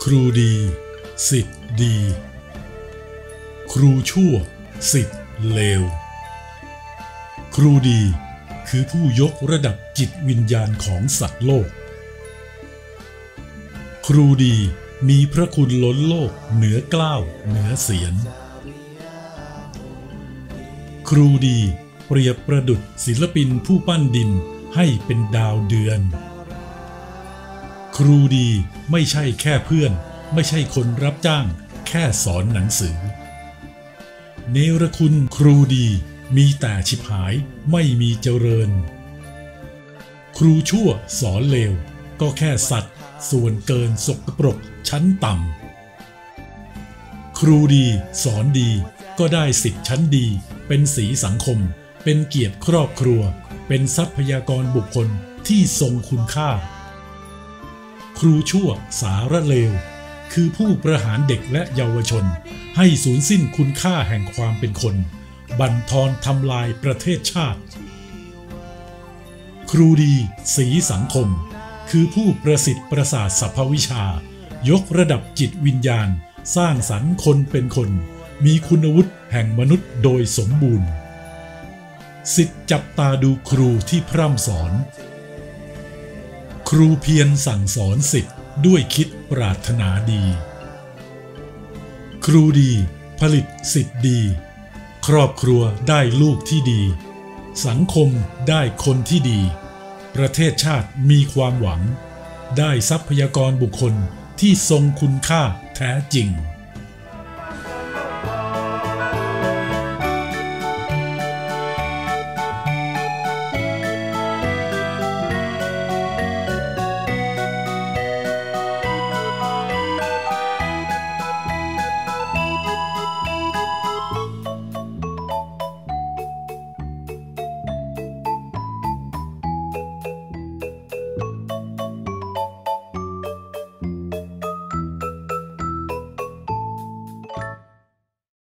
ครูดีศิษย์ดีครูชั่วศิษย์เลวครูดีคือผู้ยกระดับจิตวิญญาณของสัตว์โลกครูดีมีพระคุณล้นโลกเหนือเกล้าเหนือเสียรครูดีเปรียบประดุจศิลปินผู้ปั้นดินให้เป็นดาวเดือนครูดีไม่ใช่แค่เพื่อนไม่ใช่คนรับจ้างแค่สอนหนังสือเนรคุณครูดีมีแต่ฉิบหายไม่มีเจริญครูชั่วสอนเลวก็แค่สัตว์ส่วนเกินสกปรกชั้นต่ำครูดีสอนดีก็ได้สิทธิชั้นดีเป็นสีสังคมเป็นเกียรติครอบครัวเป็นทรัพยากรบุคคลที่ทรงคุณค่าครูชั่วสารเลวคือผู้ประหารเด็กและเยาวชนให้สูญสิ้นคุณค่าแห่งความเป็นคนบั่นทอนทำลายประเทศชาติครูดีสีสังคมคือผู้ประสิทธิ์ประสาทสรรพวิชายกระดับจิตวิญญาณสร้างสรรค์คนเป็นคนมีคุณวุฒิแห่งมนุษย์โดยสมบูรณ์ศิษย์จับตาดูครูที่พร่ำสอนครูเพียรสั่งสอนศิษย์ด้วยคิดปรารถนาดีครูดีผลิตศิษย์ดีครอบครัวได้ลูกที่ดีสังคมได้คนที่ดีประเทศชาติมีความหวังได้ทรัพยากรบุคคลที่ทรงคุณค่าแท้จริง